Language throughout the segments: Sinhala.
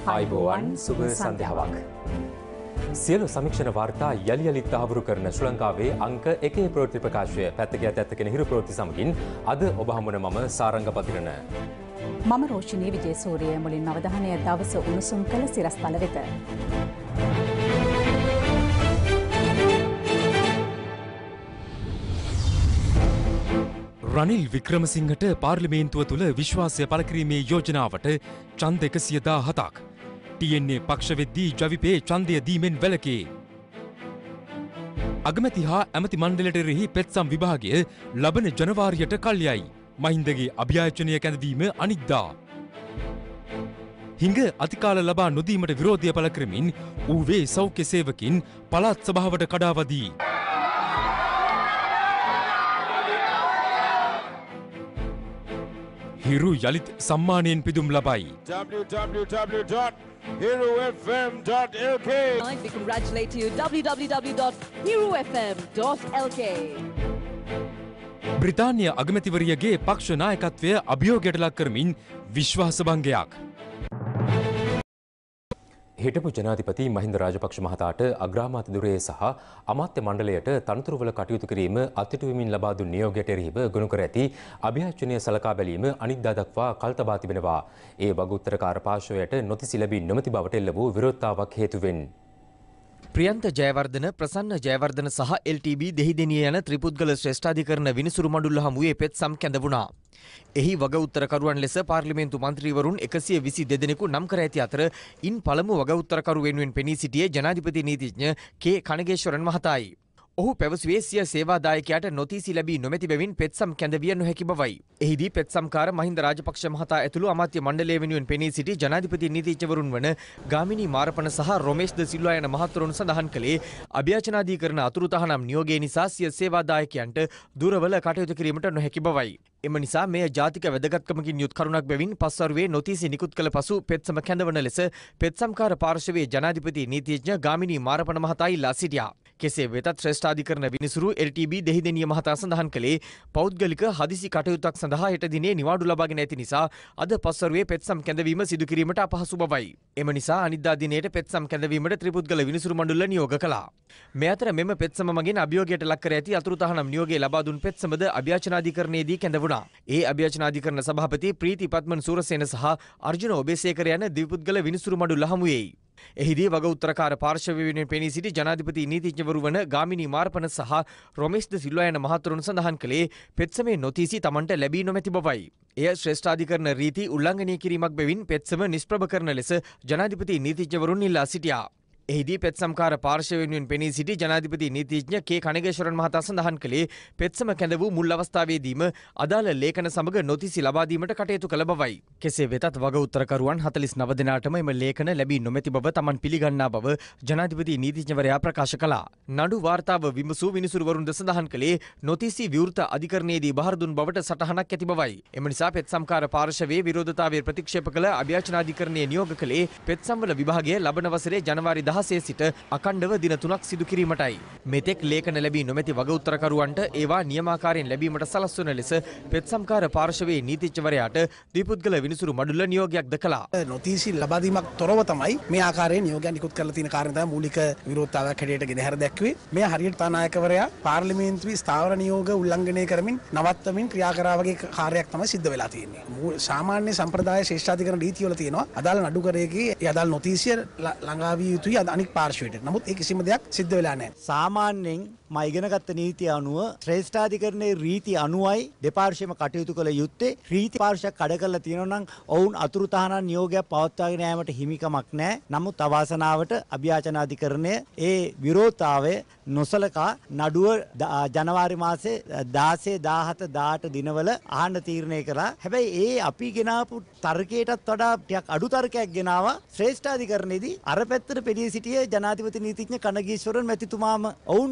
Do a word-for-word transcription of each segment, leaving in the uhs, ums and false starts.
ආයුබෝවන් සුබ සන්ධ්‍යාවක්. සියලු සමීක්ෂණ වාර්තා යලි යලිත් තහවුරු කරන ශ්‍රී ලංකාවේ අංක එකේ ප්‍රවෘත්ති ප්‍රකාශය පැත්තකියත් ඇත්තකෙන හිරු ප්‍රවෘත්ති සමගින් අද ඔබ හමුවන මම සාරංග පතිරණ. මම රෝෂිනී විජේසූරිය. මුලින් අවධානය දවස උණුසුම් කළ සිරස්තල වෙත. රනිල් වික්‍රමසිංහට පාර්ලිමේන්තුව තුළ විශ්වාසය පළ කිරීමේ යෝජනාවට ඡන්ද එකසිය දාහතක්. ටී එන් ඒ පක්ෂ වෙද්දී ජවිපේ ඡන්දය දීමෙන් වැළකේ. අගමැති හා ඇමති මණ්ඩලයට එරෙහි පෙත්සම් විභාගය ලබන ජනවාරියට කල්යයි. මහින්දගේ අභියාචනය කැඳවීම අනිද්දා. හිඟ අතිකාල ලබා නොදීමට විරෝධය පළ කරමින් ඌවේ සෞඛ්‍ය සේවකින් පළාත් සභාවට කඩාවදී. හිරු යලිත් සම්මානයෙන් පිදුම් ලබයි. w w w dot hero f m dot l k We congratulate you w w w dot hero f m dot l k. බ්‍රිතාන්‍ය අගමැතිවරියගේ පක්ෂ නායකත්වය අභියෝගයට ලක් කරමින් විශ්වාස භංගයක්. හිටපු ජනාධිපති මහින්ද රාජපක්ෂ මහතාට අග්‍රාමාත්‍ය ධුරයේ සහ අමාත්‍ය මණ්ඩලයට තනතුරුවල කටයුතු කිරීම අත්හිටුවමින් ලබා දුන් නියෝගයට එරෙහිව ගොනු කර ඇති අභියාචනය සලකා බැලීම අනිද්දා දක්වා කල් තබා තිබෙනවා. ඒ වගඋත්තරකාර පාර්ශවයට නොතිසි ලැබී නොමැති බවට එල්ල වූ විරෝධතාවක් හේතුවෙන්. ප්‍රියන්ත ජයවර්ධන, ප්‍රසන්න ජයවර්ධන සහ එල් ටී බී දෙහිදෙනිය යන ත්‍රිපුද්ගල ශ්‍රේෂ්ඨාධිකරණ විනිසුරු මණ්ඩල හමුවේ පෙත්සම් කැඳවුණා. එහි වග උත්තරකරුවන් ලෙස පාර්ලිමේන්තු මන්ත්‍රීවරුන් එකසිය විසි දෙදෙනෙකු නම් කර ඇති අතර ඉන් පළමු වග උත්තරකරු වෙනුවෙන් පෙනී සිටියේ ජනාධිපති නීතිඥ කේ කනගේශ්වරන් මහතායි. ඔහු පැවසුවේ සිය සේවාදායකයාට නොතිසි ලැබී නොමැති බැවින් පෙත්සම් කැඳවිය නොහැකි බවයි. එහිදී පෙත්සම්කාර මහින්ද රාජපක්ෂ මහතා ඇතුළු අමාත්‍ය මණ්ඩලය වෙනුවෙන් පෙනී සිටි ජනාධිපති නීතිඥවරුන් වන ගාමිණී මාරපන සහ රොමේෂ් ද සිල්වා යන මහත්වරුන් සඳහන් කළේ අභියාචනාධිකරණ අතුරුතහනම් නියෝගය නිසා සිය සේවාදායකයන්ට දුරවල කටයුතු කිරීමට නොහැකි බවයි. එම නිසා මෙය ජාතික වැදගත්කමකින් යුත් කරුණක් බැවින් පස්වරුවේ නොතිසි නිකුත් කළ පසු පෙත්සම කැඳවන ලෙස පෙත්සම්කාර පාර්ශවයේ ජනාධිපති නීතිඥ ගාමිණී මාරපන මහතා ඉල්ලා සිටියා. කෙසේ වෙතත් ශ්‍රේෂ්ඨාධිකරණ විනිසුරු එල් ටී බී දෙහිදෙනිය මහතා සඳහන් කළේ පෞද්ගලික හදිසි කටයුත්තක් සඳහා හෙට දිනේ නිවාඩු ලබාගෙන ඇති නිසා අද පස්වරුවේ පෙත්සම් කැඳවීම සිදු කිරීමට අපහසු බවයි. එම නිසා අනිද්දා දිනේට පෙත්සම් කැඳවීමට ත්‍රිපුද්ගල විනිසුරු මණ්ඩල නියෝග කළා. මේ අතර මෙම පෙත්සම මගින් අභියෝගයට ලක් කර ඇති අතුරුතහනම් නියෝගය ලබා දුන් පෙත්සමද අභියාචනාධිකරණයේදී කැඳවුණා. ඒ අභියාචනාධිකරණ සභාපති ප්‍රීති පත්මන් සූරසේන සහ අර්ජුන ඔබේසේකර යන ද්විපුද්ගල විනිසුරු මණ්ඩල හමුවේයි. එහිදී වග උත්තරකාර පාර්ශවය වෙනුවෙන් පෙනී සිටි ජනාධිපති නීතිඥවරු වන ගාමිණී මාරපන සහ රොමේෂ් ද සිල්වා යන මහතුරුන් සඳහන් කළේ පෙත්සමේ නොතිසි තමන්ට ලැබී නොමැති බවයි. එය ශ්‍රේෂ්ඨාධිකරණ රීති උල්ලංඝනය කිරීමක් බැවින් පෙත්සම නිෂ්ප්‍රභ කරන ලෙස ජනාධිපති නීතිඥවරුන් ඉල්ලා සිටියා. එහිදී පෙත්සම්කාර පාර්ශවය වෙනුවෙන් පෙනී සිටි ජනාධිපති නීතිඥ කේ කනගේශ්වරන් මහතා සඳහන් කළේ පෙත්සම කැඳ වූ මුල් අවස්ථාවේදීම අදාළ ලේඛන සමග නොතිසි ලබා දීමට කටයුතු කළ බවයි. කෙසේ වෙතත් වග උත්තරකරුවන් හතළිස් නව දෙනාටම එම ලේඛන ලැබී නොමැති බව තමන් පිළිගන්නා බව ජනාධිපති නීතිඥවරයා ප්‍රකාශ කළා. නඩු වාර්තාව විමසූ විනිසුරුවරුන්ද සඳහන් කළේ නොතිසි විවෘත අධිකරණයේදී බහර දුන් බවට සටහනක් ඇති බවයි. එම නිසා පෙත්සම්කාර පාර්ශවයේ විරෝධතාවය ප්‍රතික්ෂේප කළ අභියාචනාධිකරණයේ නියෝග කළේ පෙත්සම්වල විභාගය ලබන වසරේ ජනවාරි දහසේ සිට අකණ්ඩව දින තුනක් සිදු කිරීමටයි. මෙතෙක් ලේඛන ලැබී නොමැති වග උත්තරකරුවන්ට ඒවා නියමාකාරයෙන් ලැබීමට සලස්වන ලෙස පෙත්සම්කාර පාර්ශවයේ නීතිඥවරයාට ද්විපුද්ගල විනිසුරු මඩුල්ල නියෝගයක්ද කළා. නොතිසි ලබා දීමක් තොරව තමයි මේ ආකාරයෙන් නියෝගයක් නිකුත් කරලා තියෙන කාරණය තමයි මූලික විරෝධතාවයක් හැටියට ගෙනහැර දැක්වේ. මේ හරියට තානායකවරයා පාර්ලිමේන්තුවේ ස්ථාවර නියෝග උල්ලංඝනය කරමින් නවත්තමින් ක්‍රියා කරා වගේ කාර්යයක් තමයි සිද්ධ වෙලා තියෙන්නේ. සාමාන්‍ය සම්ප්‍රදාය ශ්‍රේෂ්ඨාධිකරණ රීතිවල තියෙනවා අදාළ නඩුකරයේගේ ඒ අදාළ නොතිසිය ළඟා විය යුතුයි අනික් පාර්ශවයට. නමුත් ඒ කිසිම දෙයක් සිද්ධ වෙලා නැහැ. සාමාන්‍යයෙන් මම ඉගෙනගත්ත නීතිය අනුව ශ්‍රේෂ්ඨාධිකරණයේ රීති අනුවයි දෙපාර්ශ්වයම කටයුතු කළ යුත්තේ. රීති පාර්ශ්වයක් කඩ කරලා තියෙනවා නම් ඔවුන් අතුරුතහනම් නියෝගයක් පවත්වාගෙන යාමට හිමිකමක් නැහැ. නමුත් අවාසනාවට අභියාචනාධිකරණය ඒ විරෝධතාවය නොසලකා නඩුව ජනවාරි මාසේ දාසය දාහත දාඅට දිනවල අහන්න තීරණය කළා. හැබැයි ඒ අපි ගෙනාපු තර්කයටත් වඩා ටිකක් අඩු තර්කයක් ගෙනාවා. ශ්‍රේෂ්ඨාධිකරණයේදී අර පැත්තට පෙනී සිටියේ ජනාධිපති නීතිඥ කනගීශ්වරන් මැතිතුමාම ඔවුන්ට නොතිසි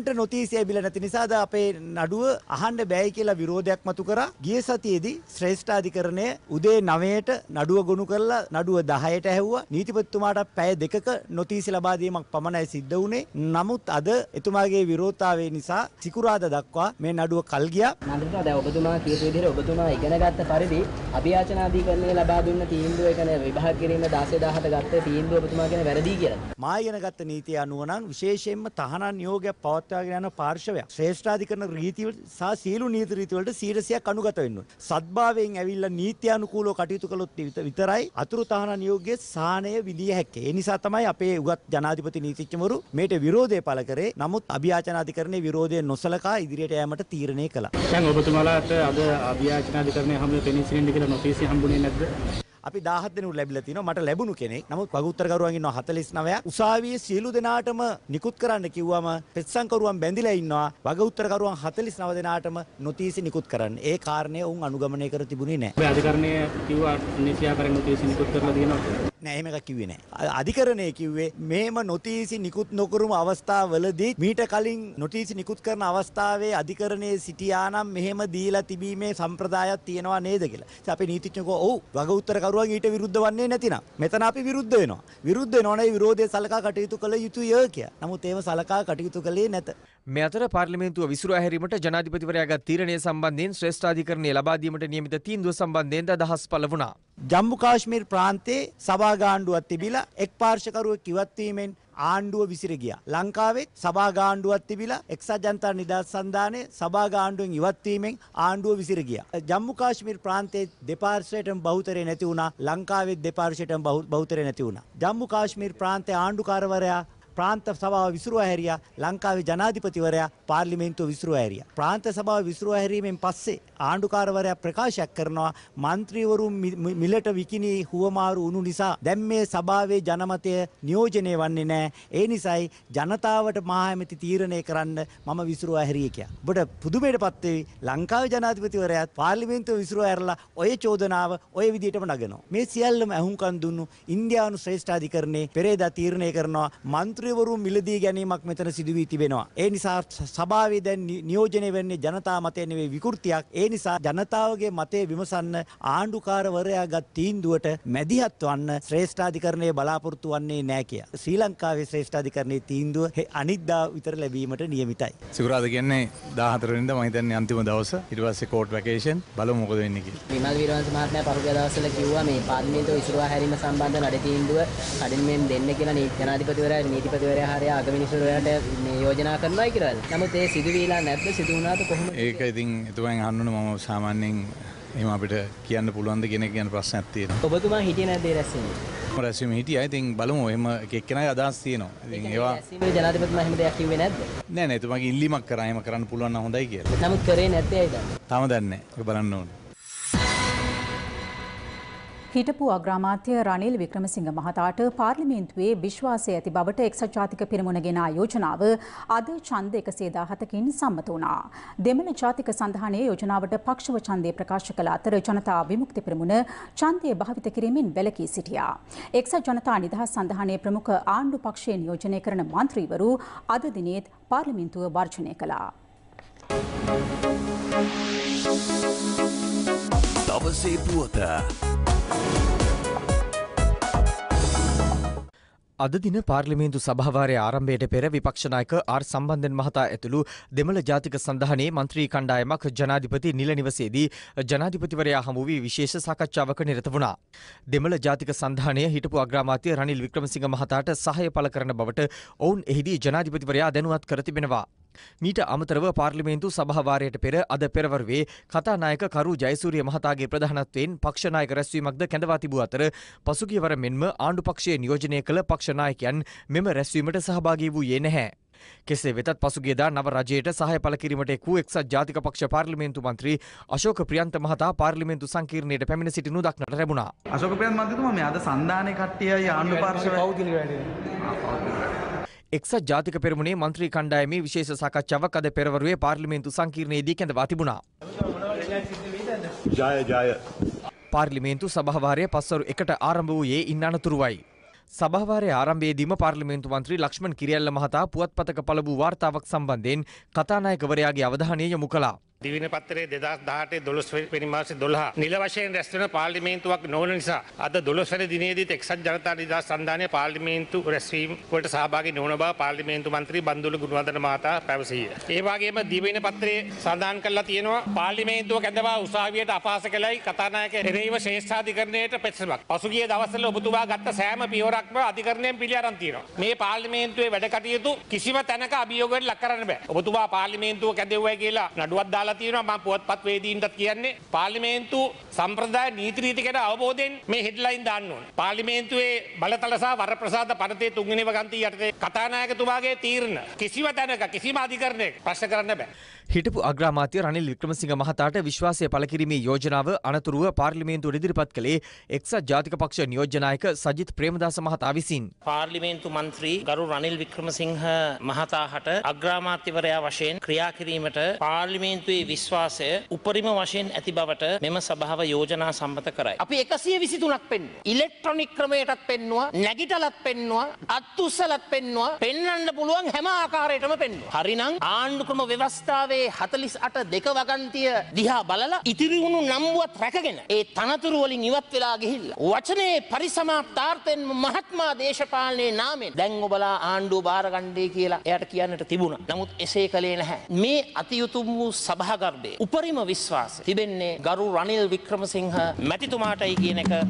නොතීස් ලැබිලා නැති නිසාද අපේ නඩුව අහන්න බෑයි කියලා විරෝධයක් මතු කරා. ගිය සතියේදී ශ්‍රේෂ්ඨාධිකරණය උදේ නවයට නඩුව ගොනු කරලා නඩුව දහයට ඇහුවා. නීතිපතිතුමාට පැය දෙකක නොතීස් ලබා දීමක් පමණයි සිද්ධ වුණේ. නමුත් අද එතුමාගේ විරෝධතාවය නිසා සිකුරාදා දක්වා මේ නඩුව කල් ගියා. නඩුව දැන් ඔබතුමා කියපු විදිහට ඔබතුමා ඉගෙනගත්ත පරිදි අභියාචනාධිකරණය ලබා දුන්න තීන්දුව එකන විභාග කිරීම දාසය දාහට ගත්ත තීන්දුව ඔබතුමා කියන වැරදි කියලා. මා ඉගෙනගත්ත නීතිය අනුව නම් විශේෂයෙන්ම තහනම් නියෝගයක් පවත්වාගෙන යන පාර්ශවයක් ශ්‍රේෂ්ඨාධිකරණ රීති සහ සීළු නීති රීති වලට සීයට සීයක් අනුගත වෙන්න ඕනේ. සත්භාවයෙන් ඇවිල්ලා නීත්‍යානුකූලව කටයුතු කළොත් විතරයි අතුරු තහනම් නියෝගයේ සාහනය විදිය හැක්කේ. ඒ නිසා තමයි අපේ උගත් ජනාධිපති නීතිඥවරු මේට විරෝධය පළ කරේ. නමුත් අභියාචනාධිකරණයේ විරෝධය නොසලකා ඉදිරියට යෑමට තීරණය කළා. දැන් ඔබතුමාලාට අද අභියාචනාධිකරණයේ හැම පෙනී සිටින්න කියලා නොතීස් හම්බුනේ නැද්ද? අපි දහහත් දෙනෙකුට ලැබිලා තිනවා. මට ලැබුණු කෙනෙක්. නමුත් වගඋත්තරකරුවන් ඉන්නවා හතළිස් නවයක්. උසාවියේ සියලු දෙනාටම නිකුත් කරන්න කිව්වම පෙත්සම්කරුවන් බැඳිලා ඉන්නවා. වගඋත්තරකරුවන් හතළිස් නව දෙනාටම නොතීසි නිකුත් කරන්න. ඒ කාරණය උන් අනුගමනය කර තිබුණේ නැහැ. ඔබ අධිකරණයේ කිව්වා නිසියාකාරයෙන් නොතීසි නිකුත් කරලා තියෙනවා. නෑ එහෙම එකක් කිව්වේ නෑ. අධිකරණය කිව්වේ මේම නොතීසි නිකුත් නොකරුම අවස්ථාවවලදී මීට කලින් නොතීසි නිකුත් කරන අවස්ථාවේ අධිකරණයේ සිටියා නම් මෙහෙම දීලා තිබීමේ සම්ප්‍රදායක් තියෙනවා නේද කියලා. ඉතින් අපේ නීතිඥයෝ ඔව් වගඋත්තරකරුවන් ඊට විරුද්ධ වන්නේ නැතිනම් මෙතන අපි විරුද්ධ වෙනවා. විරුද්ධ වෙනවනේ විරෝධය සලකා කටයුතු කළ යුතුය කියලා. නමුත් ඒව සලකා කටයුතු කළේ නැත. මේ අතර පාර්ලිමේන්තුව විසිරුවා හැරීමට ජනාධිපතිවරයාගේ තීරණය සම්බන්ධයෙන් ශ්‍රේෂ්ඨාධිකරණය ලබා දීමට නියමිත තීන්දුව සම්බන්ධයෙන් අදහස් පළ වුණා. ජම්මු කාශ්මීර ප්‍රාන්තයේ සභා ගාණ්ඩුවක් තිබිලා එක් පාර්ශවකරුවෙක් ඉවත් වීමෙන් ආණ්ඩුව විසිර ගියා. ලංකාවෙත් සභා ගාණ්ඩුවක් තිබිලා එක්සත් ජනතා නිදහස් සන්ධානයේ සභා ගාණ්ඩුවෙන් ඉවත් වීමෙන් ආණ්ඩුව විසිර ගියා. ජම්මු කාශ්මීර ප්‍රාන්තයේ දෙපාර්ශ්වයටම බහුතරය නැති වුණා. ලංකාවෙත් දෙපාර්ශ්වයටම බහුතරය නැති වුණා. ජම්මු කාශ්මීර ප්‍රාන්තයේ ආණ්ඩුකාරවරයා ප්‍රාන්ත සභාව විසිරුවා හැරියා. ලංකාවේ ජනාධිපතිවරයා පාර්ලිමේන්තුව විසිරුවා හැරියා. ප්‍රාන්ත සභාව විසිරුවා හැරීමෙන් පස්සේ ආණ්ඩුකාරවරයා ප්‍රකාශයක් කරනවා මන්ත්‍රීවරුන් මිලට විකිණී හුවමාරු වුණු නිසා දැන් මේ සභාවේ ජනමතය නියෝජනය වන්නේ නැහැ. ඒ නිසායි ජනතාවට මහා ඇමති තීරණය කරන්න මම විසිරුවා හැරියේ කියලා. ඔබට පුදුමයටපත් වෙයි ලංකාවේ ජනාධිපතිවරයාත් පාර්ලිමේන්තුව විසිරුවා හැරලා ඔය චෝදනාව ඔය විදිහටම නගනවා. මේ සියල්ලම අහුම්කම් දුන්නු ඉන්දියානු ශ්‍රේෂ්ඨාධිකරණයේ පෙරේදා තීරණය කරනවා මන්ත්‍රී වරුන් මිලදී ගැනීමක් මෙතන සිදු වී තිබෙනවා. ඒ නිසා සභාවේ දැන් නියෝජනය වෙන්නේ ජනතා මතය නෙවෙයි විකෘතියක්. ඒ නිසා ජනතාවගේ මතය විමසන්න ආණ්ඩුකාරවරයාගත් තීන්දුවට මැදිහත් වන්න ශ්‍රේෂ්ඨාධිකරණයේ බලාපොරොත්තු වන්නේ නැහැ කියලා. ශ්‍රී ලංකාවේ ශ්‍රේෂ්ඨාධිකරණයේ තීන්දුව අනිද්දා විතර ලැබීමට නියමිතයි. සිකුරාදා කියන්නේ දාහතර වෙනිදා මම හිතන්නේ අන්තිම දවස. ඊට පස්සේ කෝට් වැකේෂන් බලමු මොකද වෙන්නේ කියලා. විමල් වීරවංශ මහත්මයා පහුගිය දවස්වල කිව්වා මේ පාර්ලිමේන්තුව විසිරුවා හැරීම සම්බන්ධ නඩ තීන්දුව කඩින්මෙන් දෙන්න කියලා ජනාධිපතිවරයා නීති පතිවරයා හරිය අගමිනිසුරයාට යෝජනා කරනවා කියලා. නමුත් ඒ සිදු වීලා නැද්ද? සිදු වුණාද කොහොමද? ඒක ඉතින් එතුමෙන් අහන්න ඕනේ. මම සාමාන්‍යයෙන් එහෙම අපිට කියන්න පුළුවන්ද කියන එක ගැන ප්‍රශ්නයක් තියෙනවා. ඔබතුමා හිටියේ නැද්ද ඒ රැස්වීමේ? මම රැස්වීමේ හිටියා. ඉතින් බලමු එහෙම එක එක්කෙනාගේ අදහස් තියෙනවා. ඉතින් ඒවා රැස්වීමේ ජනාධිපතිතුමා එහෙම දෙයක් කිව්වේ නැද්ද? නෑ නෑ එතුමාගේ ඉල්ලීමක් කරා. එහෙම කරන්න පුළුවන් නම් හොඳයි කියලා. නමුත් කරේ නැත්තේ ඇයිද? තාම දන්නේ නෑ. ඒක බලන්න ඕනේ. හිටපු අග්‍රාමාත්‍ය රනිල් වික්‍රමසිංහ මහතාට පාර්ලිමේන්තුවේ විශ්වාසය ඇති බවට එක්සත් ජාතික පෙරමුණ ගෙන යෝජනාව අද ඡන්ද එකසිය දාහතකින් සම්මත වුණා. දෙමළ ජාතික සන්ධානයේ යෝජනාවට පක්ෂව ඡන්දය ප්‍රකාශ කළ අතර ජනතා විමුක්ති පෙරමුණ ඡන්දය භාවිත කිරීමෙන් වැළකී සිටියා. එක්සත් ජනතා නිදහස් සන්ධානයේ ප්‍රමුඛ ආණ්ඩු පක්ෂයේ නියෝජනය කරන මන්ත්‍රීවරු අද දිනේත් පාර්ලිමේන්තුව වර්ජනය කළා. දවසේ පුවත අද දින පාර්ලිමේන්තු සභාවාරයේ ආරම්භයට පෙර විපක්ෂ නායක ආර් සම්බන්ධන් මහතා ඇතුළු දෙමළ ජාතික සන්ධානයේ මන්ත්‍රී කණ්ඩායමක් ජනාධිපති නිල නිවසේදී ජනාධිපතිවරයා හමු වී විශේෂ සාකච්ඡාවක නිරත වුණා. දෙමළ ජාතික සන්ධානය හිටපු අග්‍රාමාත්‍ය රනිල් වික්‍රමසිංහ මහතාට සහාය පළ කරන බවට ඔවුන් එහිදී ජනාධිපතිවරයා දැනුවත් කර තිබෙනවා. මීට අමතරව පාර්ලිමේන්තු සභාවාරයට පෙර අද පෙරවරුවේ කතානායක කරු ජයසූරිය මහතාගේ ප්‍රධානත්වයෙන් පක්ෂ නායක රැස්වීමක්ද කැඳවා තිබූ අතර පසුගියවර මෙන්ම ආණ්ඩු පක්ෂයේ නියෝජනය කළ පක්ෂ නායකයන් මෙම රැස්වීමට සහභාගී වූයේ නැහැ. කෙසේ වෙතත් පසුගියදා නව රජයට සහාය පළ කිරීමට එක් වූ එක්සත් ජාතික පක්ෂ පාර්ලිමේන්තු මන්ත්‍රී අශෝක ප්‍රියන්ත මහතා පාර්ලිමේන්තු සංකීර්ණයට පැමිණ සිටිනු දක්නට ලැබුණා. අශෝක ප්‍රියන්ත මන්ත්‍රීතුමා මේ අද සන්ධානයේ කට්ටියයි ආණ්ඩු පාර්ශවය එක්සත් ජාතික පෙරමුණේ මන්ත්‍රී කණ්ඩායමේ විශේෂ සාකච්ඡාවක් අද පෙරවරුවේ පාර්ලිමේන්තු සංකීර්ණයේදී කැඳවා තිබුණා. ජය ජය පාර්ලිමේන්තු සභාවාරය පස්වරු එකට ආරම්භ වූයේ ඉන් අනතුරුවයි. සභාවාරයේ ආරම්භයේදීම පාර්ලිමේන්තු මන්ත්‍රී ලක්ෂ්මන් කිරියල්ල මහතා පුවත්පතක පළමු වාර්තාවක් සම්බන්ධයෙන් කතානායකවරයාගේ අවධානය යොමු කළා. දිවින පත්තරේ දෙදහස් දහඅටේ දොළොස් වෙනි මාසේ දොළහ නිල වශයෙන් රැස් වෙන පාර්ලිමේන්තුවක් නොවන නිසා අද දොළොස් වෙනි දිනේදීත් එක්සත් ජනතා නිදහස් සන්ධානයේ පාර්ලිමේන්තු රැස්වීම වලට සහභාගී නොවන බව පාර්ලිමේන්තු මන්ත්‍රී බන්දුල ගුණවර්ධන මහතා පැවසීය. ඒ වගේම දිවින පත්‍රයේ සඳහන් කරලා තියෙනවා පාර්ලිමේන්තුව කැඳවා උසාවියට අපහාස කළයි කතානායක එරෙහිව ශ්‍රේෂ්ඨාධිකරණයට පෙත්සමක්. පසුගිය දවස්වල ඔබතුමා ගත්ත සෑම පියවරක්ම අධිකරණයෙන් පිළි අරන් තියෙනවා. මේ පාර්ලිමේන්තුවේ වැඩ කටයුතු කිසිම තැනක අභියෝගයට ලක් කරන්න බෑ. ඔබතුමා පාර්ලිමේන්තුව කැඳෙව්වයි කියලා නඩුවක් දාලා තියෙනවා. මම පුවත්පත් වේදීන්ටත් කියන්නේ පාර්ලිමේන්තු සම්ප්‍රදාය නීති රීති ගැන අවබෝධයෙන් මේ හෙඩ්ලයින් දාන්න ඕනේ. පාර්ලිමේන්තුවේ බලතල සහ වරප්‍රසාද පනතේ තුන්වෙනි වගන්තිය යටතේ කතානායකතුමාගේ තීරණ කිසිම තැනක කිසිම අධිකරණයක ප්‍රශ්න කරන්න බෑ. හිටපු අග්‍රාමාත්‍ය රනිල් වික්‍රමසිංහ මහතාට විශ්වාසය පළ කිරීමේ යෝජනාව අනතුරුව පාර්ලිමේන්තුවට ඉදිරිපත් කළේ එක්සත් ජාතික පක්ෂ නියෝජ්‍ය නායක සජිත් ප්‍රේමදාස මහතා විසින්. පාර්ලිමේන්තු මන්ත්‍රී ගරු රනිල් වික්‍රමසිංහ මහතාට අග්‍රාමාත්‍යවරයා වශයෙන් ක්‍රියා කිරීමට පාර්ලිමේන්තුවේ විශ්වාසය උපරිම වශයෙන් ඇති බවට මෙම සභාව යෝජනා සම්මත කරයි. අපි එකසිය විසිතුනක් පෙන්නුවා. ඉලෙක්ට්‍රොනික ක්‍රමයටත් පෙන්නුවා, නැගිටලත් පෙන්නුවා, අත්උස්සලත් පෙන්නුවා, පෙන්වන්න පුළුවන් හැම ආකාරයකටම පෙන්නුවා. හරිනම් ආණ්ඩුක්‍රම ව්‍යවස්ථාවේ හතලිස් අට දෙක වගන්තිය දිහා බලලා ඉතිරි වුණු නම්බුවත් රැකගෙන ඒ තනතුරු වලින් ඉවත් වෙලා ගිහිල්ලා වචනේ පරිසමාප්තාර්ථයෙන් මහත්මා දේශපාලනයේ නාමයෙන් දැන් ඔබලා ආණ්ඩුව බාරගන්නයි කියලා එයාට කියන්නට තිබුණා. නමුත් එසේ කළේ නැහැ. මේ අතියුතුම් වූ සභාගර්භයේ උපරිම විශ්වාසය තිබෙන්නේ ගරු රනිල් වික්‍රමසිංහ මැතිතුමාටයි කියන එක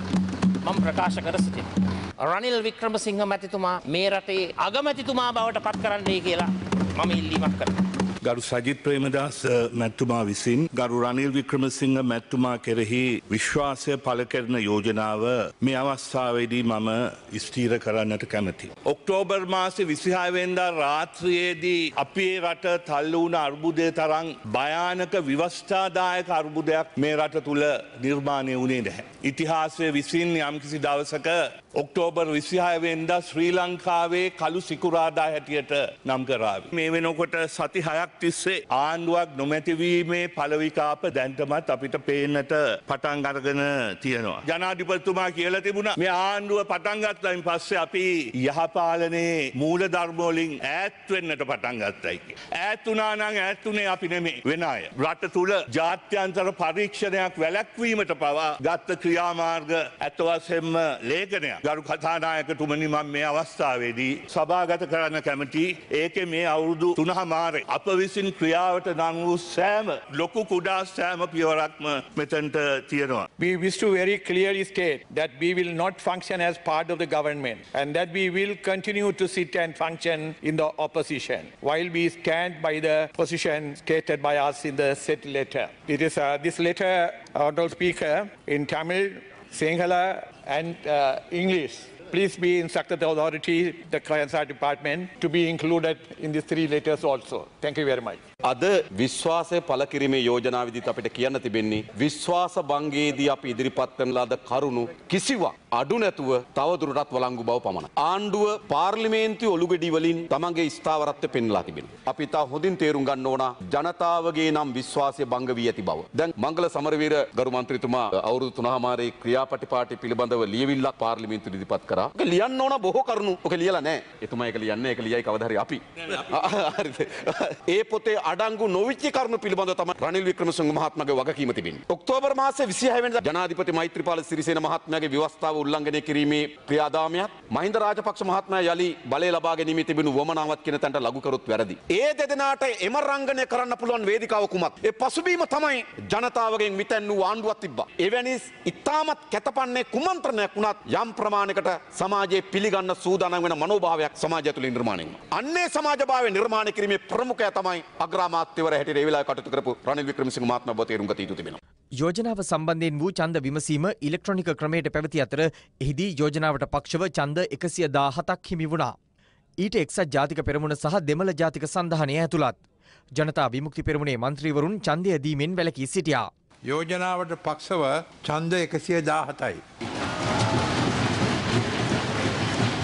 මම ප්‍රකාශ කර සිටිනවා. රනිල් වික්‍රමසිංහ මැතිතුමා මේ රටේ අගමැතිතුමා බවට පත් කරන්නයි කියලා මම ඉල්ලීමක් කරනවා. ගරු සජිත් ප්‍රේමදාස මැතිතුමා විසින් ගරු රනිල් වික්‍රමසිංහ මැතිතුමා කෙරෙහි විශ්වාසය පළ කරන යෝජනාව මේ අවස්ථාවේදී මම ස්ථීර කරන්නට කැමැතියි. ඔක්තෝබර් මාසේ විසිහය වෙනිදා රාත්‍රියේදී අපේ රට තල්ලු වුණ අර්බුදය තරම් භයානක විවස්ථාදායක අර්බුදයක් මේ රට තුල නිර්මාණය වුණේ නැහැ. ඉතිහාසය විසින් යම්කිසි දවසක ඔක්තෝබර් විසිහය වෙනිදා ශ්‍රී ලංකාවේ කළු සිකුරාදා හැටියට නම් කරාවි. මේ වෙනකොට සති හයක් තිස්සේ ආණ්ඩුවක් නොමැතිවීමේ පළවිකාප දැන්ටමත් අපිට පේන්නට පටන් අරගෙන තියෙනවා. ජනාධිපතිතුමා කියලා තිබුණා මේ ආණ්ඩුව පටන් ගත්තයින් පස්සේ අපි යහපාලනයේ මූල ධර්ම වලින් ඈත් වෙන්නට පටන් ගත්තයි කියලා. ඈත් වුණා නම් ඈත් උනේ අපි නෙමෙයි වෙන අය. රට තුල ජාත්‍යන්තර පරීක්ෂණයක් වැළැක්වීමට පවා ගත්ත ක්‍රියාමාර්ග ඇත්ත වශයෙන්ම ලේඛනයක්. ගරු කතානායකතුමනි මම මේ අවස්ථාවේදී සභාගත කරන්න කැමතියි. ඒකේ මේ අවුරුදු තුනමාරේ අප විසින් ක්‍රියාවට නම් වූ සෑම ලොකු කුඩා සෑම පියවරක්ම මෙතනට තියෙනවා. We wish to very clearly state that we will not function as part of the government and that we will continue to sit and function in the opposition while we stand by the position stated by us in the said letter. It is uh, this letter, Honourable Speaker, in Tamil, Sinhala and uh, English. Please be instructed the authority, the Kayasa department, to be included in these three letters also. Thank you very much. අද විශ්වාසය පළ කිරීමේ යෝජනාවේදීත් අපිට කියන්න තිබෙන්නේ විශ්වාස භංගයේදී අපි ඉදිරිපත් කරන ලද කරුණු කිසිවක් අඩු නැතුව තවදුරටත් වළංගු බව පමණයි. ආණ්ඩුව පාර්ලිමේන්තුවේ ඔලුගෙඩි වලින් තමන්ගේ ස්ථාවරත්වය පෙන්ලා තිබෙනවා. අපි තා හොඳින් තේරුම් ගන්න ඕන ජනතාවගේ නම් විශ්වාසය භංග වී ඇති බව. දැන් මංගල සමරවීර ගරු මන්ත්‍රීතුමා අවුරුදු තුනමාරේ ක්‍රියාපටිපාටි පිළිබඳව ලියවිල්ලක් පාර්ලිමේන්තුවේ ඉදිරිපත් කරා. ඒක ලියන්න ඕන බොහෝ කරුණු. ඔක ලියලා නැහැ. එතුමා ඒක ලියන්නේ ඒක ලියයි කවදා හරි අපි. හරිද? ඒ පොතේ අඩංගු නොවිච්ච කරුණු පිළිබඳව තමයි රනිල් වික්‍රමසිංහ මහත්මයාගේ වගකීම තිබෙන්නේ. ඔක්තෝබර් මාසයේ විසිහය වෙනිදා ජනාධිපති මෛත්‍රීපාල සිරිසේන මහත්මයාගේ ව්‍යවස්ථාව උල්ලංඝනය කිරීමේ ක්‍රියාදාමයක් මහින්ද රාජපක්ෂ මහත්මයා යලි බලය ලබා ගැනීමේ තිබෙනු වමනාවක් කියන තැනට ලඝු කරොත් වැරදි. ඒ දෙදෙනාට එම රංගනය කරන්න පුළුවන් වේදිකාව කුමක්? ඒ පසුබීම තමයි ජනතාවගෙන් මිතැන් වූ ආණ්ඩුවක් තිබ්බා. එවැනි ඉතාමත් කැතපන්නේ කුමන්ත්‍රණයක් වුණත් යම් ප්‍රමාණයකට සමාජයේ පිළිගන්න සූදානම් වෙන මනෝභාවයක් සමාජය තුළ නිර්මාණය වෙනවා. අන්නේ සමාජභාවය නිර්මාණය කිරීමේ ප්‍රමුඛය තමයි අග්‍රාමාත්‍යවර හැටියට ඒ වෙලාවේ කටයුතු කරපු රනිල් වික්‍රමසිංහ මහත්මයා ඔබ තේරුම් ගත යුතු තිබෙනවා. යෝජනාව සම්බන්ධයෙන් වූ ඡන්ද විමසීම ඉලෙක්ට්‍රොනික ක්‍රමයට පැවති අතර එහිදී යෝජනාවට පක්ෂව ඡන්ද එකසිය දාහතක් හිමි වුණා. ඊට එක්සත් ජාතික පෙරමුණ සහ දෙමළ ජාතික සන්ධානය ඇතුළත්. ජනතා විමුක්ති පෙරමුණේ මන්ත්‍රීවරුන් ඡන්දය දීමෙන් වැළකී සිටියා. යෝජනාවට පක්ෂව ඡන්ද එකසිය දාහතයි.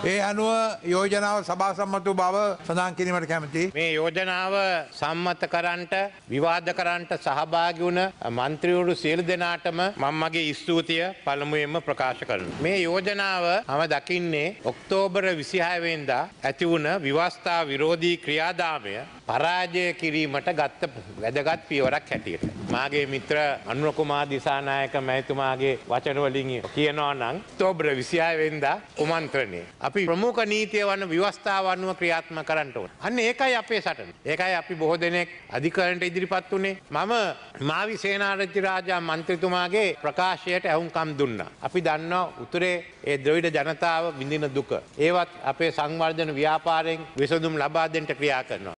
ඒ අනුව යෝජනාව සභා සම්මත බව සඳහන් කිරීමට කැමති. මේ යෝජනාව සම්මත කරන්නට විවාද කරන්නට සහභාගී වුණ මන්ත්‍රීවරු සියලු දෙනාටම මම මගේ ස්තුතිය පළමුවෙන්ම ප්‍රකාශ කරනවා. මේ යෝජනාව මම දකින්නේ ඔක්තෝබර් විසිහය වෙනිදා ඇති වුණ විවස්ථා විරෝධී ක්‍රියාදාමය පරාජය කිරීමට ගත්ත වැදගත් පියවරක් හැටියට. මාගේ මිත්‍ර අනුර කුමාර දිසානායක මහතුමාගේ වචන වලින් කියනවා නම් ඔක්තෝබර් විසිහය වෙනිදා කුමන්ත්‍රණය. අපි ප්‍රමුඛ නීතිය වන විවස්ථාව අනුව ක්‍රියාත්මක කරන්න ඕන. අන්න ඒකයි අපේ සටන. ඒකයි අපි බොහෝ දෙනෙක් අධිකරණයට ඉදිරිපත් වුණේ. මම මාවි සේනාරච්චි රාජා මන්ත්‍රීතුමාගේ ප්‍රකාශයට ඇහුම්කම් දුන්නා. අපි දන්නවා උතුරේ ඒ ද්‍රවිඩ ජනතාව විඳින දුක. ඒවත් අපේ සංවර්ධන ව්‍යාපාරයෙන් විසඳුම් ලබා දෙන්න ක්‍රියා කරනවා.